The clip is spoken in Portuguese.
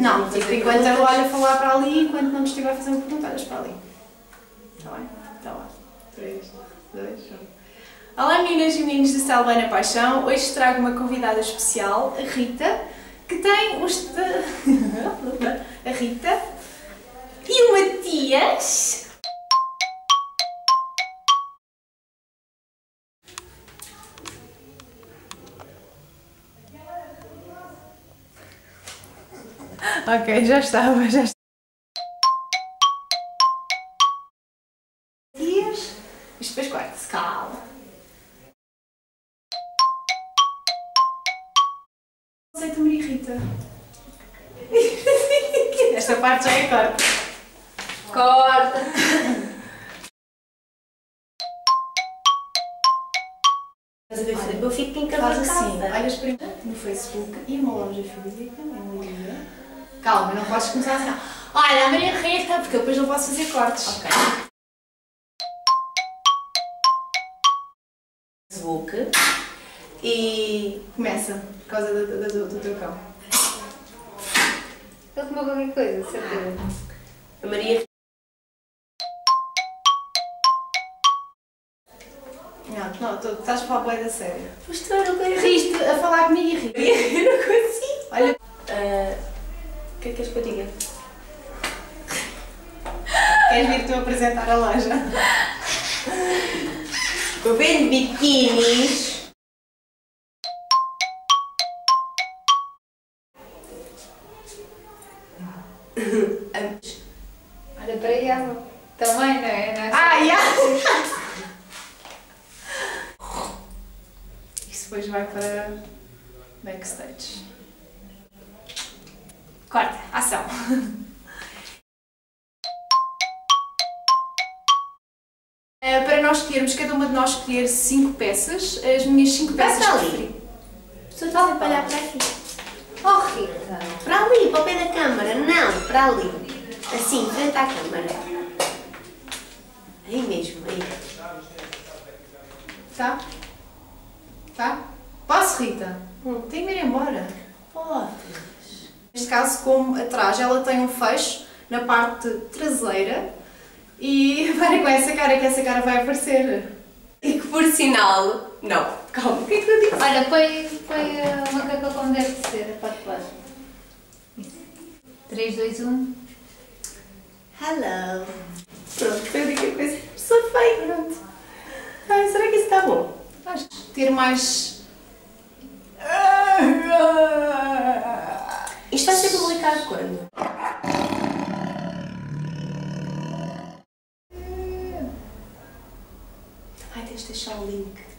Não, tipo, enquanto eu olho a falar para ali, enquanto não te estiver a fazer uma pergunta, olhas para ali. Está bem? Está lá. 3, 2, 1. Olá meninas e meninos do Céu Bem na Paixão. Hoje trago uma convidada especial, a Rita, que tem os... a Rita e o Matias. Ok, já estava. Matias, isto depois corta-se, calma. O conceito me irrita. Esta parte já é corta. Corta! Eu fico encabacada. Faz assim, olhas primeiro no Facebook e uma loja física, em Lisboa. Calma, não podes começar assim. Olha, a Maria Rita, porque eu depois não posso fazer cortes. Ok. Facebook e Começa, por causa do teu cão. ele comeu qualquer coisa, certeza. A Maria Não, tu estás a falar bué da sério. Pois tu não conheces. Riste a falar comigo e rir. Eu não consigo. Olha, O que é que queres que eu diga? queres vir tu apresentar a loja? Eu vendo biquinis. Olha para ela. Também, não é? Não é só... Yeah. Isso depois vai para backstage. Corta, ação. Para nós escolhermos, cada uma de nós escolher 5 peças, as minhas 5 peças para ali. preferidas. Tu estás a olhar para aqui. Oh Rita, para ali, para o pé da câmara. Não, para ali. Assim, frente à câmara. Aí mesmo, aí. Tá? Tá? Posso, Rita? Tenho que ir embora. Podes. Neste caso, como atrás ela tem um fecho na parte traseira e para com essa cara, que essa cara vai aparecer. E que por sinal... Não, calma, o que é que eu disse? Olha, põe a macaca como deve de ser, a parte de baixo. 3, 2, 1. Hello. Pronto, foi a única coisa. Sou feia, pronto. Ai, será que isso está bom? Acho que ter mais... Isto vai ser publicado quando? Ai, tens de deixar o link.